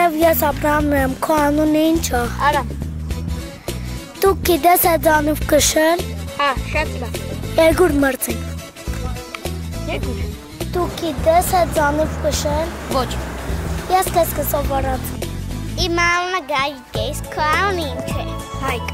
Բարև, ես Աբրահամն եմ, քո անունը ինչ է։ Արամ։ Դու գիտես հեծանիվ քշել։ Հա, շատ լավ։ Երկու մրցենք։ Երկու։ Դու գիտես հեծանիվ քշել։ Ոչ։ Ես քեզ կսովորեցի։ Իմ անունը Գայիկ է, իսկ քո անունը ինչ է։ Հայկ։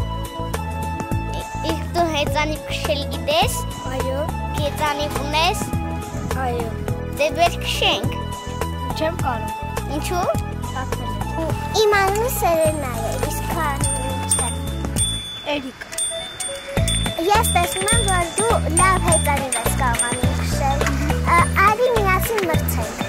Իսկ դու հեծանիվ քշել գիտես։ Այո։ Հեծանիվ ունես։ Այո։ Դե բեր քշենք։ Չեմ կարող։ Ինչու։ Հացել Իմ անունը Սերենա է, իսկ քո անունը ինչ է։ Էրիկ։ Ես տեսնում եմ, որ դու լավ հեծանիվ ես կարողանում քշել։ Արի միասին մրցենք։